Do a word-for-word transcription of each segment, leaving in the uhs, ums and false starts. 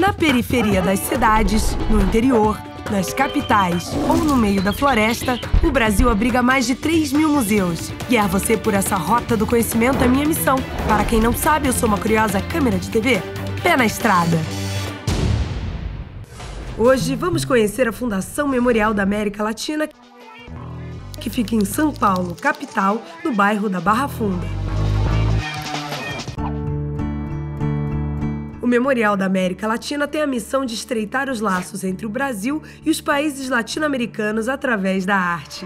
Na periferia das cidades, no interior, nas capitais ou no meio da floresta, o Brasil abriga mais de três mil museus. Guiar você por essa rota do conhecimento é minha missão. Para quem não sabe, eu sou uma curiosa câmera de T V. Pé na estrada! Hoje vamos conhecer a Fundação Memorial da América Latina, que fica em São Paulo, capital, no bairro da Barra Funda. O Memorial da América Latina tem a missão de estreitar os laços entre o Brasil e os países latino-americanos através da arte.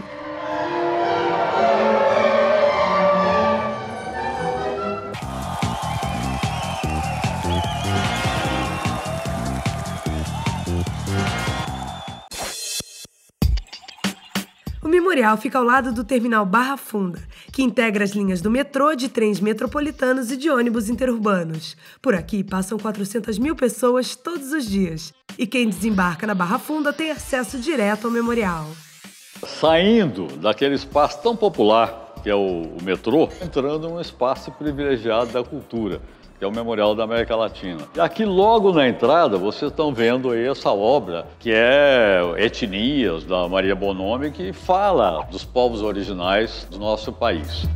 O memorial fica ao lado do terminal Barra Funda, que integra as linhas do metrô, de trens metropolitanos e de ônibus interurbanos. Por aqui passam quatrocentas mil pessoas todos os dias. E quem desembarca na Barra Funda tem acesso direto ao memorial. Saindo daquele espaço tão popular que é o, o metrô, entrando num espaço privilegiado da cultura, que é o Memorial da América Latina. E aqui logo na entrada vocês estão vendo aí essa obra, que é Etnias, da Maria Bonomi, que fala dos povos originais do nosso país.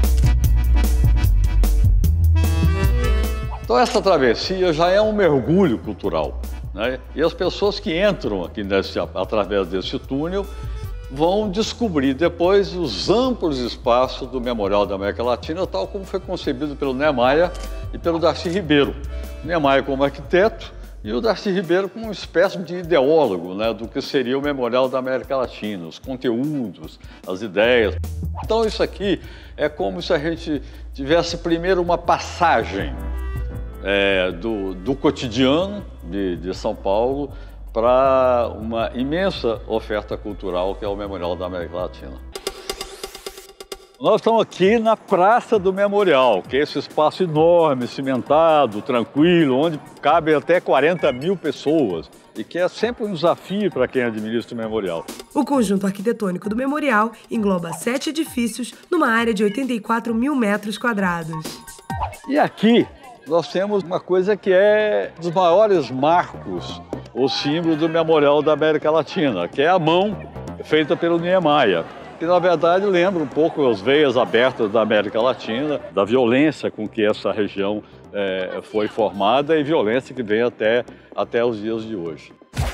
Então essa travessia já é um mergulho cultural, né? E as pessoas que entram aqui nesse, através desse túnel vão descobrir depois os amplos espaços do Memorial da América Latina, tal como foi concebido pelo Niemeyer e pelo Darcy Ribeiro. O Niemeyer como arquiteto e o Darcy Ribeiro como uma espécie de ideólogo, né, do que seria o Memorial da América Latina, os conteúdos, as ideias. Então isso aqui é como se a gente tivesse primeiro uma passagem é, do, do cotidiano de, de São Paulo para uma imensa oferta cultural que é o Memorial da América Latina. Nós estamos aqui na Praça do Memorial, que é esse espaço enorme, cimentado, tranquilo, onde cabem até quarenta mil pessoas e que é sempre um desafio para quem administra o memorial. O conjunto arquitetônico do memorial engloba sete edifícios numa área de oitenta e quatro mil metros quadrados. E aqui nós temos uma coisa que é dos maiores marcos, o símbolo do Memorial da América Latina, que é a mão feita pelo Niemeyer, que na verdade lembra um pouco as veias abertas da América Latina, da violência com que essa região é, foi formada e violência que vem até, até os dias de hoje.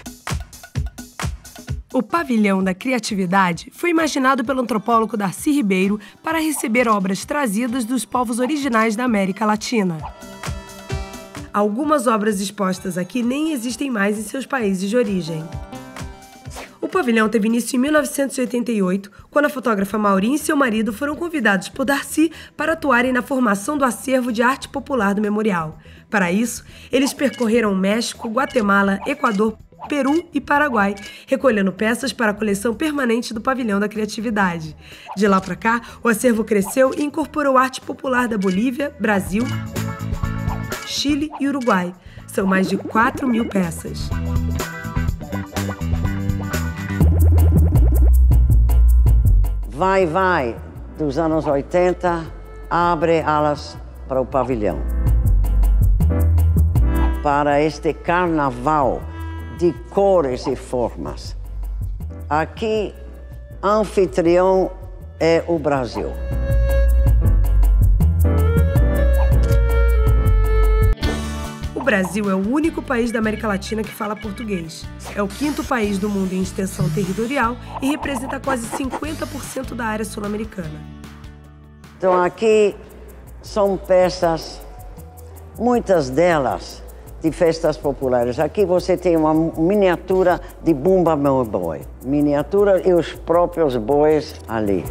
O Pavilhão da Criatividade foi imaginado pelo antropólogo Darcy Ribeiro para receber obras trazidas dos povos originais da América Latina. Algumas obras expostas aqui nem existem mais em seus países de origem. O pavilhão teve início em mil novecentos e oitenta e oito, quando a fotógrafa Maureen e seu marido foram convidados por Darcy para atuarem na formação do acervo de arte popular do memorial. Para isso, eles percorreram México, Guatemala, Equador, Peru e Paraguai, recolhendo peças para a coleção permanente do Pavilhão da Criatividade. De lá para cá, o acervo cresceu e incorporou arte popular da Bolívia, Brasil, Chile e Uruguai. São mais de quatro mil peças. Vai, vai, dos anos oitenta, abre alas para o pavilhão. Para este carnaval de cores e formas. Aqui, anfitrião é o Brasil. O Brasil é o único país da América Latina que fala português. É o quinto país do mundo em extensão territorial e representa quase cinquenta por cento da área sul-americana. Então aqui são peças, muitas delas de festas populares. Aqui você tem uma miniatura de Bumba Meu Boi. Miniatura e os próprios bois ali.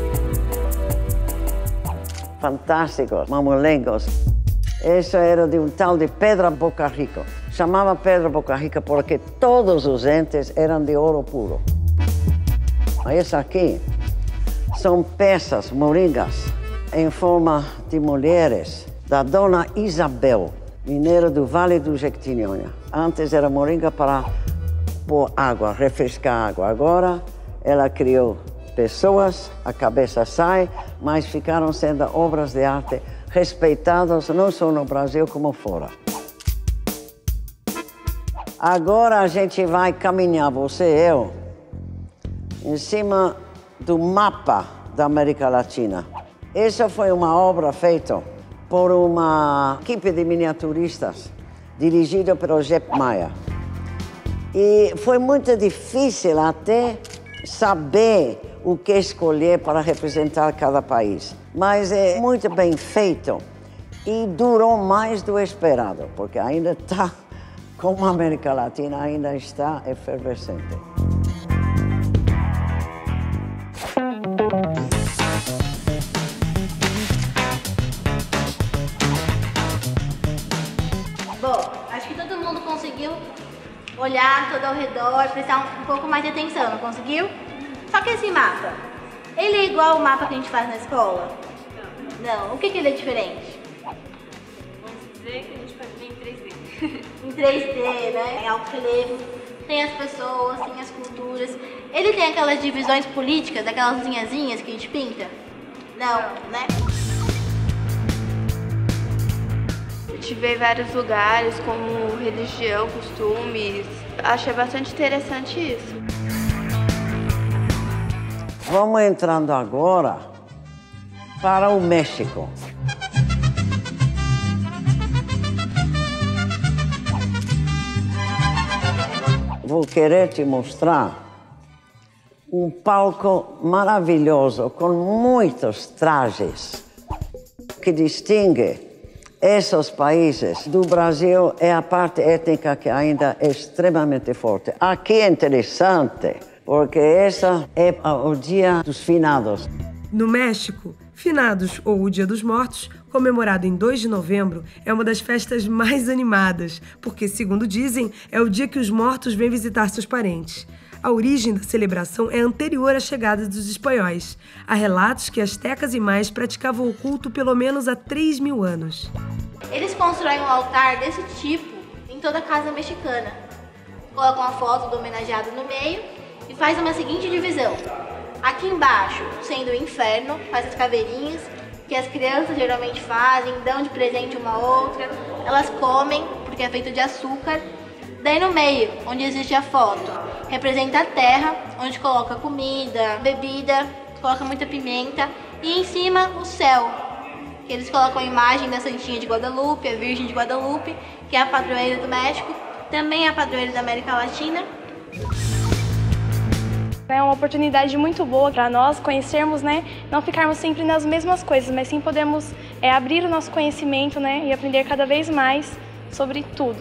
Fantástico, mamulengos. Essa era de um tal de Pedra Boca Rica. Chamava Pedra Boca Rica porque todos os entes eram de ouro puro. Essa aqui são peças moringas em forma de mulheres da Dona Isabel, mineira do Vale do Jequitinhonha. Antes era moringa para pôr água, refrescar a água. Agora ela criou pessoas, a cabeça sai, mas ficaram sendo obras de arte respeitadas não só no Brasil como fora. Agora a gente vai caminhar, você e eu, em cima do mapa da América Latina. Essa foi uma obra feita por uma equipe de miniaturistas, dirigida pelo Jeff Maia. E foi muito difícil até saber o que escolher para representar cada país. Mas é muito bem feito e durou mais do esperado, porque ainda está, como a América Latina ainda está efervescente. Bom, acho que todo mundo conseguiu olhar todo ao redor, prestar um, um pouco mais de atenção, não conseguiu? Só que esse mapa, ele é igual ao mapa que a gente faz na escola? Não. Não. O que que ele é diferente? Vamos dizer que a gente faz em três D. Em três D, né? Em alto relevo, tem as pessoas, tem as culturas. Ele tem aquelas divisões políticas, aquelas linhazinhas que a gente pinta? Não, né? A gente vê vários lugares, como religião, costumes. Achei bastante interessante isso. Vamos entrando agora para o México. Vou querer te mostrar um palco maravilhoso com muitos trajes que distingue esses países do Brasil. É a parte étnica que ainda é extremamente forte. Aqui é interessante, porque esse é o Dia dos Finados. No México, Finados, ou o Dia dos Mortos, comemorado em dois de novembro, é uma das festas mais animadas, porque, segundo dizem, é o dia que os mortos vêm visitar seus parentes. A origem da celebração é anterior à chegada dos espanhóis. Há relatos que astecas e maias praticavam o culto pelo menos há três mil anos. Eles constroem um altar desse tipo em toda casa mexicana. Colocam a foto do homenageado no meio e faz uma seguinte divisão. Aqui embaixo, sendo o inferno, faz as caveirinhas, que as crianças geralmente fazem, dão de presente uma outra, elas comem, porque é feito de açúcar. Daí no meio, onde existe a foto, representa a terra, onde coloca comida, bebida, coloca muita pimenta, e em cima o céu, que eles colocam a imagem da Santinha de Guadalupe, a Virgem de Guadalupe, que é a padroeira do México, também é a padroeira da América Latina. É uma oportunidade muito boa para nós conhecermos, né? Não ficarmos sempre nas mesmas coisas, mas sim podemos é, abrir o nosso conhecimento, né? E aprender cada vez mais sobre tudo.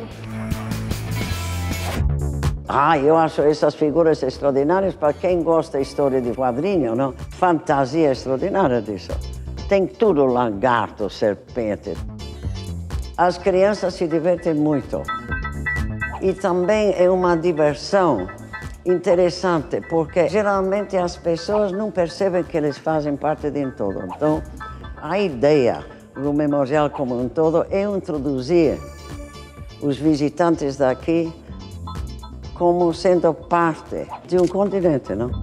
Ah, eu acho essas figuras extraordinárias para quem gosta da história de quadrinho, não? Fantasia extraordinária disso. Tem tudo, lagarto, serpente. As crianças se divertem muito. E também é uma diversão interessante, porque geralmente as pessoas não percebem que eles fazem parte de um todo. Então, a ideia do memorial como um todo é introduzir os visitantes daqui como sendo parte de um continente, não?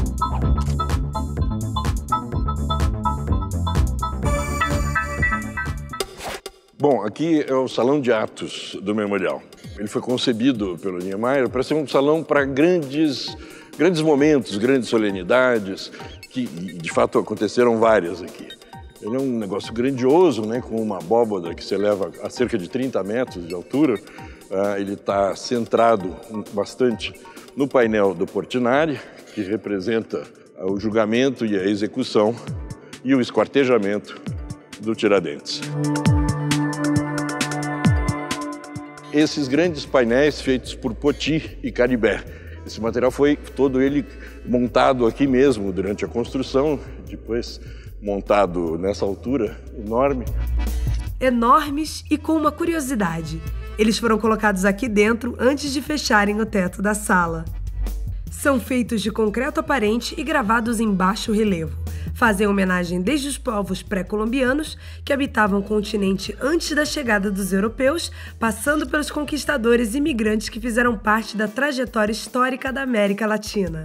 Bom, aqui é o Salão de Atos do Memorial. Ele foi concebido pelo Niemeyer para ser um salão para grandes, grandes momentos, grandes solenidades, que de fato aconteceram várias aqui. Ele é um negócio grandioso, né, com uma abóbada que se eleva a cerca de trinta metros de altura. Uh, ele está centrado bastante no painel do Portinari, que representa o julgamento e a execução e o esquartejamento do Tiradentes. Esses grandes painéis feitos por Poti e Caribé. Esse material foi todo ele montado aqui mesmo durante a construção, depois montado nessa altura enorme. Enormes e com uma curiosidade. Eles foram colocados aqui dentro antes de fecharem o teto da sala. São feitos de concreto aparente e gravados em baixo relevo. Fazem homenagem desde os povos pré-colombianos, que habitavam o continente antes da chegada dos europeus, passando pelos conquistadores e imigrantes que fizeram parte da trajetória histórica da América Latina.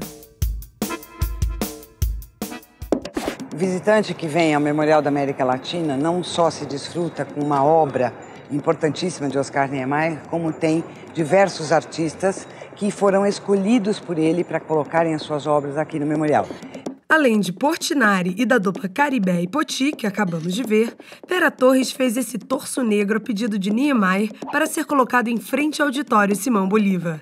O visitante que vem ao Memorial da América Latina não só se desfruta com uma obra importantíssima de Oscar Niemeyer, como tem diversos artistas que foram escolhidos por ele para colocarem as suas obras aqui no memorial. Além de Portinari e da dupla Caribé e Poti, que acabamos de ver, Vera Torres fez esse torso negro a pedido de Niemeyer para ser colocado em frente ao auditório Simão Bolívar.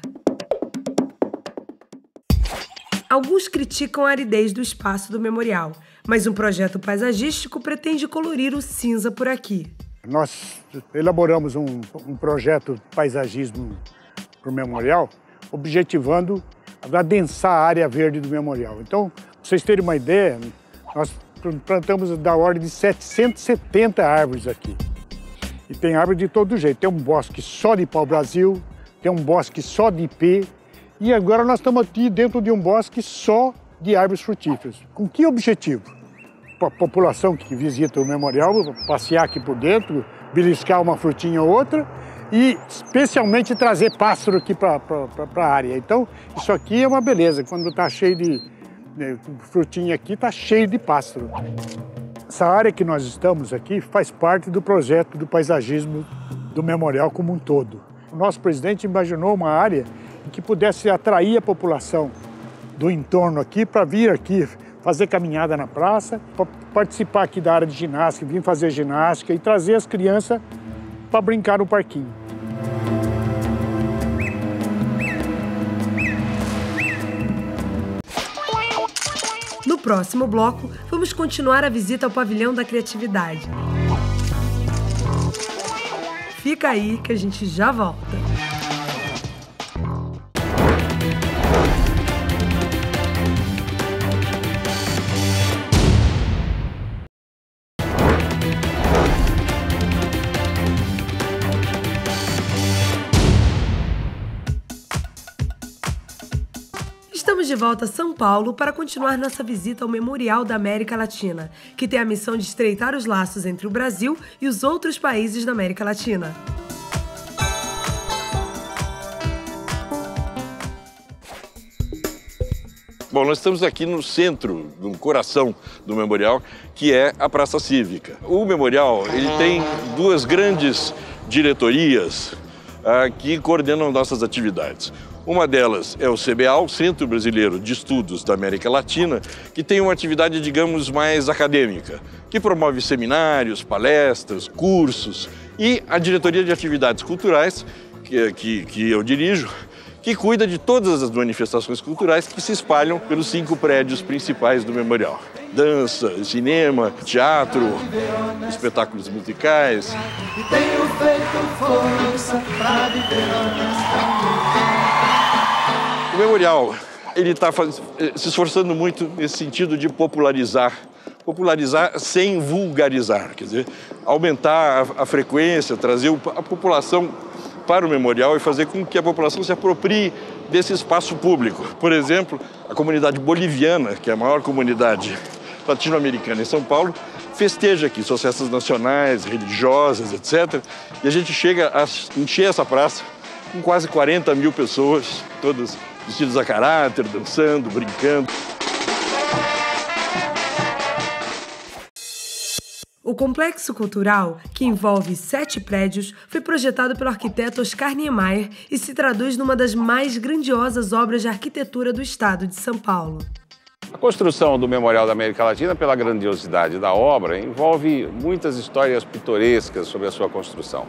Alguns criticam a aridez do espaço do memorial, mas um projeto paisagístico pretende colorir o cinza por aqui. Nós elaboramos um, um projeto paisagismo para o memorial, objetivando adensar a área verde do memorial. Então, para vocês terem uma ideia, nós plantamos da ordem de setecentas e setenta árvores aqui. E tem árvore de todo jeito. Tem um bosque só de pau-brasil, tem um bosque só de ipê, e agora nós estamos aqui dentro de um bosque só de árvores frutíferas. Com que objetivo? A população que visita o memorial passear aqui por dentro, beliscar uma frutinha ou outra e especialmente trazer pássaro aqui para a área. Então, isso aqui é uma beleza. Quando está cheio de, de frutinha aqui, está cheio de pássaro. Essa área que nós estamos aqui faz parte do projeto do paisagismo do memorial como um todo. O nosso presidente imaginou uma área em que pudesse atrair a população do entorno aqui para vir aqui fazer caminhada na praça, para participar aqui da área de ginástica, vir fazer ginástica e trazer as crianças para brincar no parquinho. No próximo bloco, vamos continuar a visita ao Pavilhão da Criatividade. Fica aí que a gente já volta. Estamos de volta a São Paulo para continuar nossa visita ao Memorial da América Latina, que tem a missão de estreitar os laços entre o Brasil e os outros países da América Latina. Bom, nós estamos aqui no centro, no coração do memorial, que é a Praça Cívica. O memorial ele tem duas grandes diretorias uh, que coordenam nossas atividades. Uma delas é o C B A, o Centro Brasileiro de Estudos da América Latina, que tem uma atividade, digamos, mais acadêmica, que promove seminários, palestras, cursos, e a Diretoria de Atividades Culturais, que, que, que eu dirijo, que cuida de todas as manifestações culturais que se espalham pelos cinco prédios principais do memorial. Dança, cinema, teatro, espetáculos musicais. E tenho feito força pra viver o memorial, ele está se esforçando muito nesse sentido de popularizar, popularizar sem vulgarizar, quer dizer, aumentar a, a frequência, trazer a população para o memorial e fazer com que a população se aproprie desse espaço público. Por exemplo, a comunidade boliviana, que é a maior comunidade latino-americana em São Paulo, festeja aqui suas festas nacionais, religiosas, etcétera. E a gente chega a encher essa praça com quase quarenta mil pessoas, todas vestidos a caráter, dançando, brincando. O complexo cultural, que envolve sete prédios, foi projetado pelo arquiteto Oscar Niemeyer e se traduz numa das mais grandiosas obras de arquitetura do estado de São Paulo. A construção do Memorial da América Latina, pela grandiosidade da obra, envolve muitas histórias pitorescas sobre a sua construção.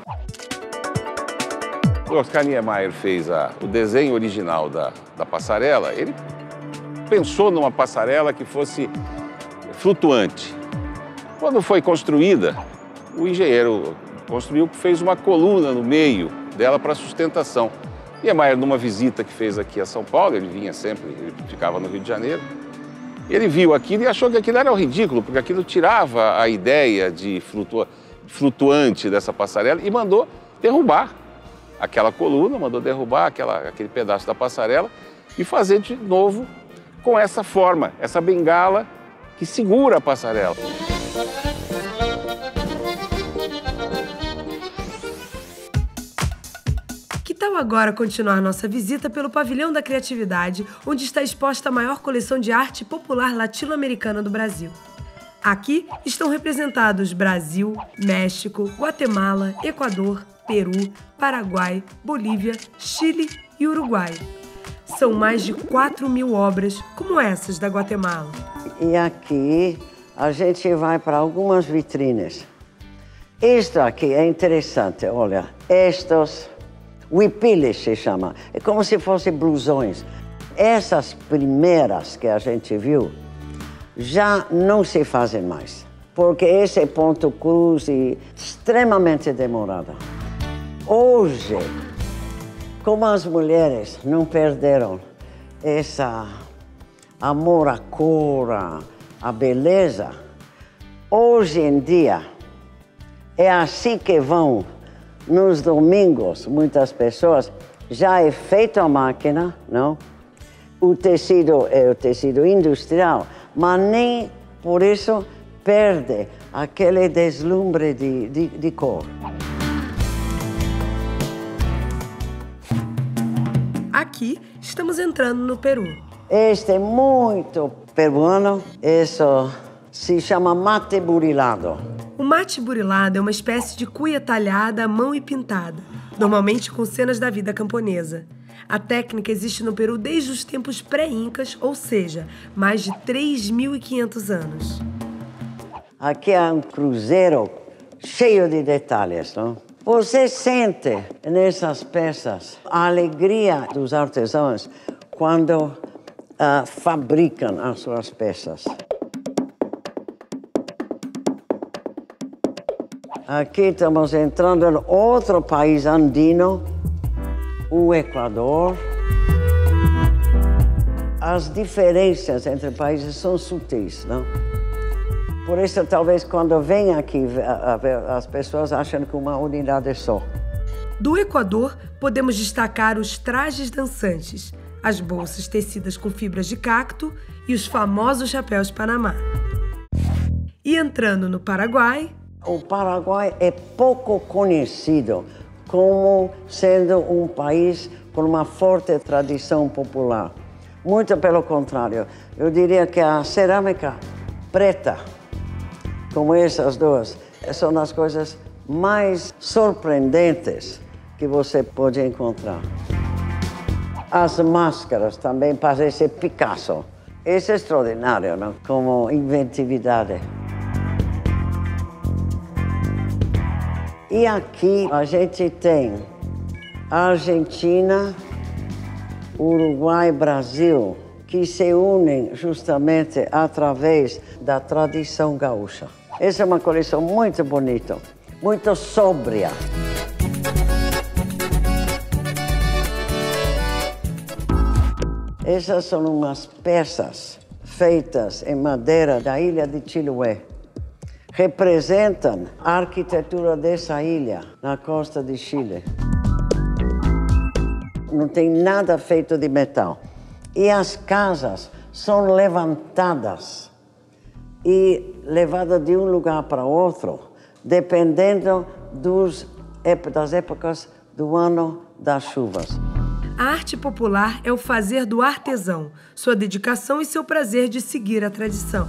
O Oscar Niemeyer fez a, o desenho original da, da passarela. Ele pensou numa passarela que fosse flutuante. Quando foi construída, o engenheiro construiu, fez uma coluna no meio dela para sustentação. Niemeyer, numa visita que fez aqui a São Paulo, ele vinha sempre, ele ficava no Rio de Janeiro, ele viu aquilo e achou que aquilo era ridículo, porque aquilo tirava a ideia de flutua, flutuante dessa passarela e mandou derrubar aquela coluna, mandou derrubar aquela, aquele pedaço da passarela e fazer de novo com essa forma, essa bengala que segura a passarela. Que tal agora continuar nossa visita pelo Pavilhão da Criatividade, onde está exposta a maior coleção de arte popular latino-americana do Brasil? Aqui estão representados Brasil, México, Guatemala, Equador, Peru, Paraguai, Bolívia, Chile e Uruguai. São mais de quatro mil obras como essas da Guatemala. E aqui a gente vai para algumas vitrines. Isto aqui é interessante, olha, estes huipiles se chama, é como se fossem blusões. Essas primeiras que a gente viu já não se fazem mais, porque esse ponto cruz é extremamente demorado. Hoje, como as mulheres não perderam esse amor à cor, à beleza, hoje em dia é assim que vão nos domingos, muitas pessoas, já é feito a máquina, não? O tecido é o tecido industrial, mas nem por isso perde aquele deslumbre de, de, de cor. Aqui estamos entrando no Peru. Este é muito peruano, isso se chama mate burilado. O mate burilado é uma espécie de cuia talhada à mão e pintada, normalmente com cenas da vida camponesa. A técnica existe no Peru desde os tempos pré-incas, ou seja, mais de três mil e quinhentos anos. Aqui é um cruzeiro cheio de detalhes, não? Você sente nessas peças a alegria dos artesãos quando uh, fabricam as suas peças. Aqui estamos entrando em outro país andino, o Equador. As diferenças entre países são sutis, não? Por isso, talvez, quando vem aqui, as pessoas acham que uma unidade é só. Do Equador, podemos destacar os trajes dançantes, as bolsas tecidas com fibras de cacto e os famosos chapéus Panamá. E entrando no Paraguai... O Paraguai é pouco conhecido como sendo um país com uma forte tradição popular. Muito pelo contrário, eu diria que a cerâmica preta, como essas duas, são as coisas mais surpreendentes que você pode encontrar. As máscaras também parecem Picasso. Isso é extraordinário, não? Como inventividade. E aqui a gente tem Argentina, Uruguai e Brasil, que se unem justamente através da tradição gaúcha. Essa é uma coleção muito bonita, muito sóbria. Essas são umas peças feitas em madeira da ilha de Chiloé. Representam a arquitetura dessa ilha na costa de Chile. Não tem nada feito de metal. E as casas são levantadas e levadas de um lugar para outro, dependendo dos, das épocas do ano das chuvas. A arte popular é o fazer do artesão, sua dedicação e seu prazer de seguir a tradição.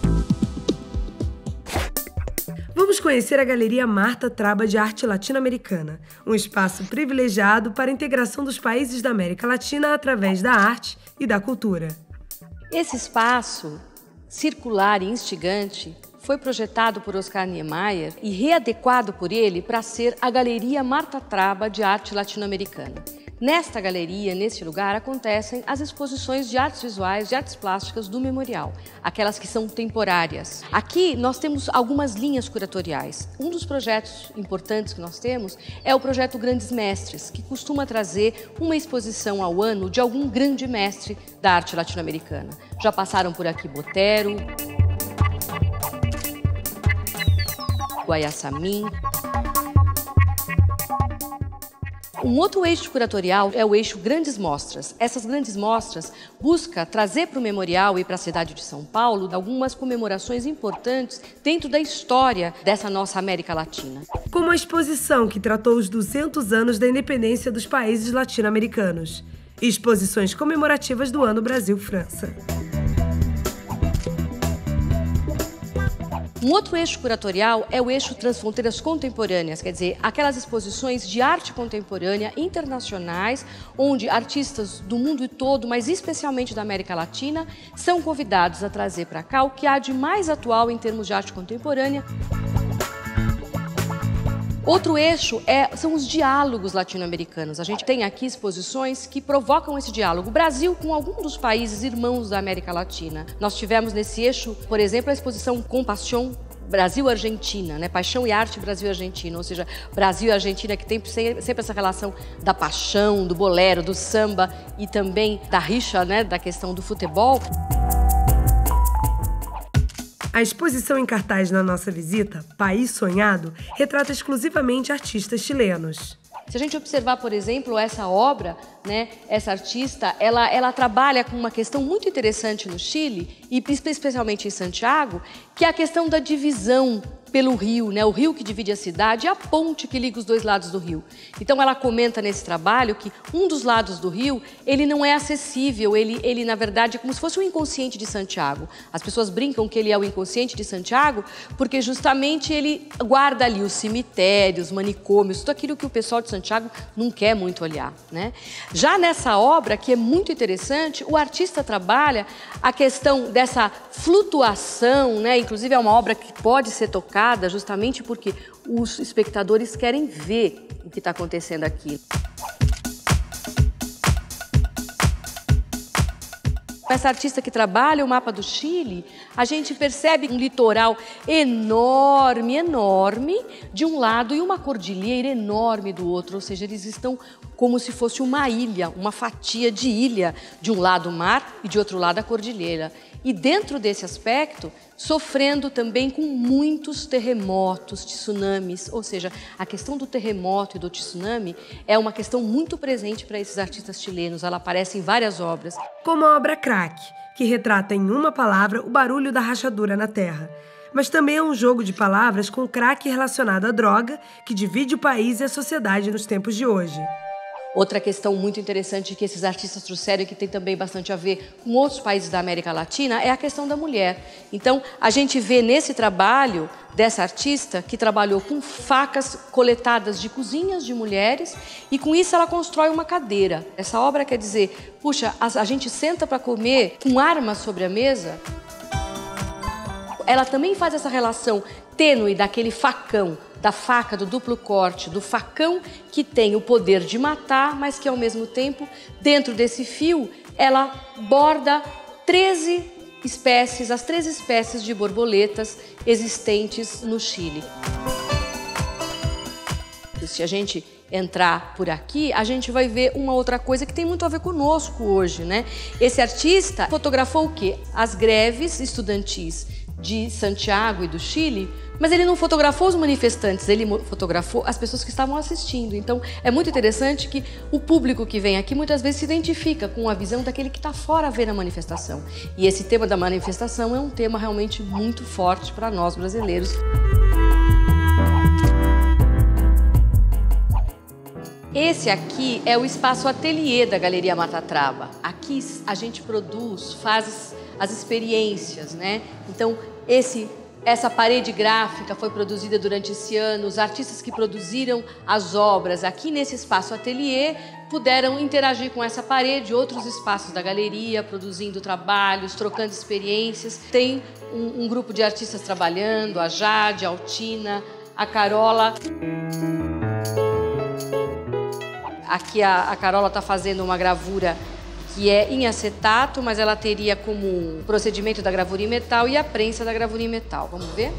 Vamos conhecer a Galeria Marta Traba de Arte Latino-Americana, um espaço privilegiado para a integração dos países da América Latina através da arte e da cultura. Esse espaço circular e instigante foi projetado por Oscar Niemeyer e readequado por ele para ser a Galeria Marta Traba de Arte Latino-Americana. Nesta galeria, neste lugar, acontecem as exposições de artes visuais, de artes plásticas do memorial, aquelas que são temporárias. Aqui nós temos algumas linhas curatoriais. Um dos projetos importantes que nós temos é o projeto Grandes Mestres, que costuma trazer uma exposição ao ano de algum grande mestre da arte latino-americana. Já passaram por aqui Botero, Guayasamín. Um outro eixo curatorial é o eixo Grandes Mostras. Essas grandes mostras buscam trazer para o memorial e para a cidade de São Paulo algumas comemorações importantes dentro da história dessa nossa América Latina. Como a exposição que tratou os duzentos anos da independência dos países latino-americanos e exposições comemorativas do Ano Brasil-França. Um outro eixo curatorial é o eixo Transfronteiras Contemporâneas, quer dizer, aquelas exposições de arte contemporânea internacionais, onde artistas do mundo todo, mas especialmente da América Latina, são convidados a trazer para cá o que há de mais atual em termos de arte contemporânea. Outro eixo é, são os diálogos latino-americanos. A gente tem aqui exposições que provocam esse diálogo. O Brasil com algum dos países irmãos da América Latina. Nós tivemos nesse eixo, por exemplo, a exposição Compaixão Brasil-Argentina, né? Paixão e Arte Brasil-Argentina, ou seja, Brasil e Argentina que tem sempre essa relação da paixão, do bolero, do samba e também da rixa, né? Da questão do futebol. A exposição em cartaz na nossa visita, País Sonhado, retrata exclusivamente artistas chilenos. Se a gente observar, por exemplo, essa obra, né, essa artista, ela, ela trabalha com uma questão muito interessante no Chile, e especialmente em Santiago, que é a questão da divisão pelo rio, né? O rio que divide a cidade e a ponte que liga os dois lados do rio. Então ela comenta nesse trabalho que um dos lados do rio, ele não é acessível, ele, ele na verdade é como se fosse o inconsciente de Santiago. As pessoas brincam que ele é o inconsciente de Santiago porque justamente ele guarda ali os cemitérios, manicômios, tudo aquilo que o pessoal de Santiago não quer muito olhar, né? Já nessa obra, que é muito interessante, o artista trabalha a questão dessa flutuação, né? Inclusive é uma obra que pode ser tocada justamente porque os espectadores querem ver o que está acontecendo aqui. Essa artista que trabalha o mapa do Chile, a gente percebe um litoral enorme, enorme de um lado e uma cordilheira enorme do outro, ou seja, eles estão como se fosse uma ilha, uma fatia de ilha, de um lado o mar e de outro lado a cordilheira. E dentro desse aspecto, sofrendo também com muitos terremotos, tsunamis, ou seja, a questão do terremoto e do tsunami é uma questão muito presente para esses artistas chilenos, ela aparece em várias obras. Como a obra Crack, que retrata em uma palavra o barulho da rachadura na terra. Mas também é um jogo de palavras com crack relacionado à droga, que divide o país e a sociedade nos tempos de hoje. Outra questão muito interessante que esses artistas trouxeram e que tem também bastante a ver com outros países da América Latina é a questão da mulher. Então, a gente vê nesse trabalho dessa artista que trabalhou com facas coletadas de cozinhas de mulheres e com isso ela constrói uma cadeira. Essa obra quer dizer, puxa, a, a gente senta para comer com armas sobre a mesa. Ela também faz essa relação tênue daquele facão, da faca, do duplo corte, do facão que tem o poder de matar, mas que ao mesmo tempo, dentro desse fio, ela borda treze espécies, as treze espécies de borboletas existentes no Chile. Se a gente entrar por aqui, a gente vai ver uma outra coisa que tem muito a ver conosco hoje, né? Esse artista fotografou o quê? As greves estudantis de Santiago e do Chile, mas ele não fotografou os manifestantes, ele fotografou as pessoas que estavam assistindo. Então, é muito interessante que o público que vem aqui muitas vezes se identifica com a visão daquele que está fora vendo a manifestação. E esse tema da manifestação é um tema realmente muito forte para nós brasileiros. Esse aqui é o espaço ateliê da Galeria Matatraba. Aqui a gente produz, faz as experiências, né? Então, esse, essa parede gráfica foi produzida durante esse ano. Os artistas que produziram as obras aqui nesse espaço ateliê puderam interagir com essa parede, outros espaços da galeria, produzindo trabalhos, trocando experiências. Tem um, um grupo de artistas trabalhando, a Jade, a Altina, a Carola. Aqui a, a Carola está fazendo uma gravura que é em acetato, mas ela teria como procedimento da gravura em metal e a prensa da gravura em metal. Vamos ver?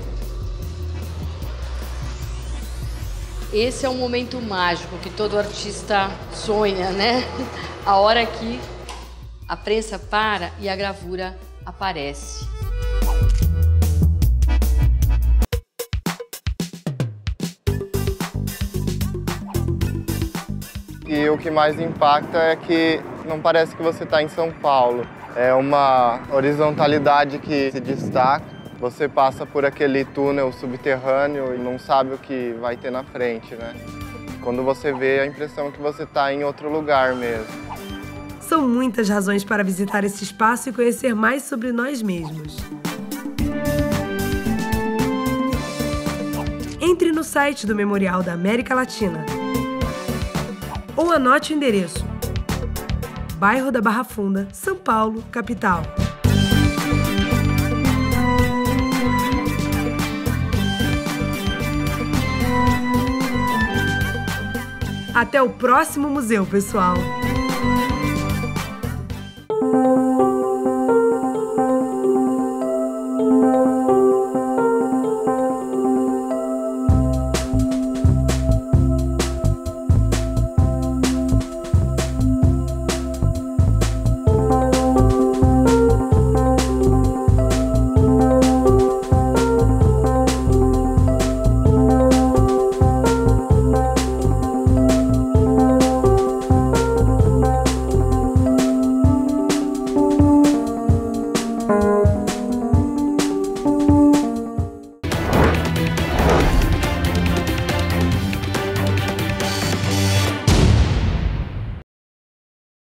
Esse é um momento mágico que todo artista sonha, né? A hora que a prensa para e a gravura aparece. E o que mais impacta é que não parece que você está em São Paulo. É uma horizontalidade que se destaca. Você passa por aquele túnel subterrâneo e não sabe o que vai ter na frente, né? Quando você vê, a impressão é que você está em outro lugar mesmo. São muitas razões para visitar esse espaço e conhecer mais sobre nós mesmos. entre no site do Memorial da América Latina ou anote o endereço: Bairro da Barra Funda, São Paulo, capital. Até o próximo museu, pessoal!